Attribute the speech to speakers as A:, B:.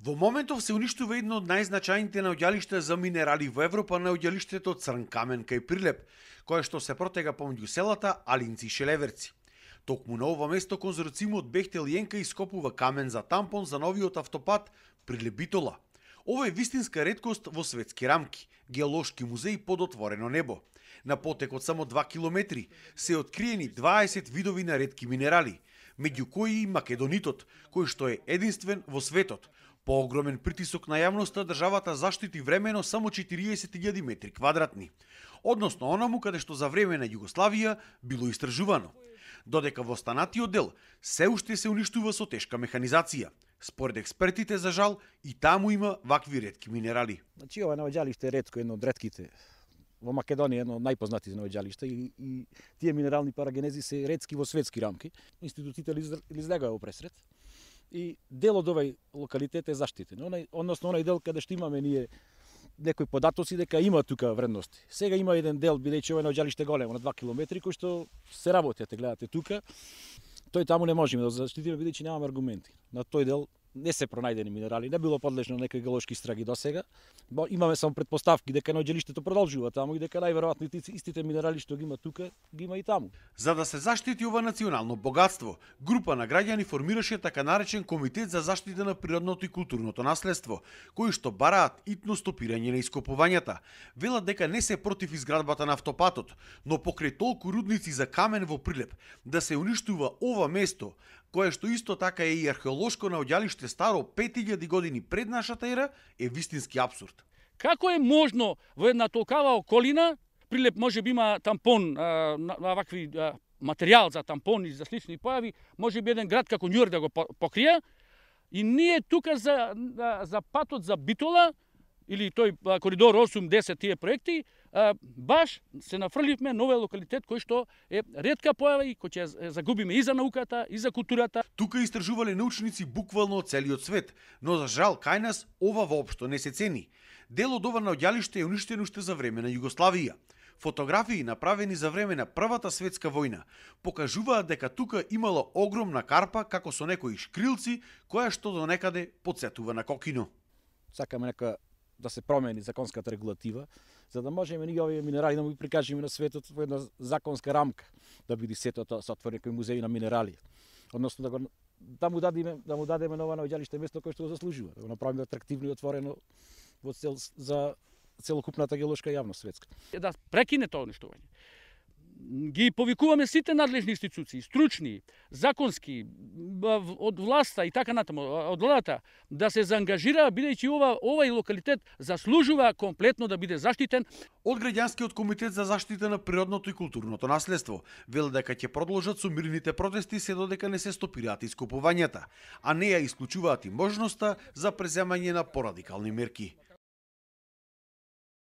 A: Во моментов се уништува едно од најзначајните наоѓалишта за минерали во Европа, наоѓалиштето Црн камен кај Прилеп, кое што се протега помеѓу селата Алинци и Шелеверци. Токму на ова место конзорциумот Бехтел Јенка ископува камен за тампон за новиот автопат Прилеп Битола. Ова е вистинска реткост во светски рамки, геолошки музеј под отворено небо. На потек од само 2 километри се откриени 20 видови на ретки минерали, меѓу кои и македонитот, кој што е единствен во светот. По огромен притисок на јавноста, државата заштити времено само 40.000 метри квадратни, односно онаму каде што за време на Југославија било истражувано. Додека во останатиот дел се уште се уништува со тешка механизација. Според експертите, за жал, и таму има вакви ретки минерали.
B: Значи, ова наоѓалиште е ретко, едно од ретките. Во Македонија едно од најпознатите наоѓалишта и тие минерални парагенези се ретки во светски рамки. Институтите излегаа во пресред. И дел од овој локалитет е заштитен. Односно, онај дел каде што имаме ние некои податоци дека има тука вредности. Сега има еден дел, бидејќи ова наоѓалиште големо на 2 километри, кој што се работи, те гледате тука. Тој таму не можеме да заштитиме, бидејќи немаме аргументи. На тој дел не се пронајдени минерали, не било подлежно на некои геолошки истраги досега. Имаме само предпоставки дека наоѓалиштето продолжува таму и дека најверојатно истите минерали што ги има тука, ги има и таму.
A: За да се заштити ова национално богатство, група на граѓани формираше така наречен Комитет за заштита на природното и културното наследство, кои што бараат итно стопирање на ископувањата. Велат дека не се против изградбата на автопатот, но покрај толку рудници за камен во Прилеп, да се уништува ова место, кое што исто така е и археолошко наоѓалиште старо 5000 години пред нашата ера, е вистински апсурд.
C: Како е можно во една толкава околина, Прилеп може би има тампон на вакви материјал за тампони, за слични појави, може би еден град како Њујорк да го покрија, и ние тука за патот за Битола, или тој коридор 8-10 тие проекти, баш се нафрливме на овој локалитет кој што е ретка појава и кој ќе загубиме и за науката, и за културата.
A: Тука истражувале научници буквално од целиот свет, но за жал кај нас ова воопшто не се цени. Дел од ова наоѓалиште е уништено уште за време на Југославија. Фотографии направени за време на Првата светска војна покажуваат дека тука имало огромна карпа како со некои шкрилци, која што до некаде потсетува на кокино.
B: Сакаме да се промени законската регулатива, за да можеме ние овие минерали да му ги прикажеме на светот во една законска рамка, да биде сето тоа сотворено некој музеј на минерали. Односно да му дадеме нова наоѓалиште место кое што го заслужува, да го направиме атрактивно и отворено во цел за целокупната геолошка јавност светска.
C: Да прекине тоа уништување. Ги повикуваме сите надлежни институции, стручни, законски, од власта и така натаму, од владата, да се заангажира, бидејќи овај локалитет заслужува комплетно да биде заштитен.
A: Од Граѓанскиот комитет за заштита на природното и културното наследство вел дека ќе продолжат со мирните протести се додека не се стопираат ископувањата, а не ја исклучуваат и можноста за преземање на порадикални мерки.